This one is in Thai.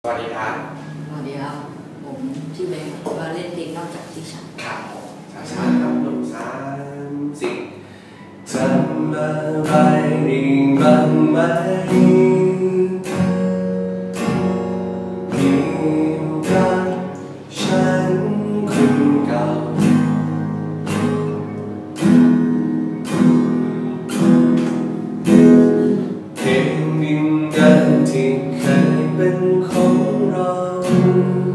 วัสดีครับสวัสดีครับผมชื่อเบนมาเล่นเพลงนอกจากที่ฉันครับช้าๆครับหนึ่งสามสี่ทำอะไรอีกบ้างไหมมีรักฉันคนเก่าเพลงดินแดนที่เคยเป็นของเรา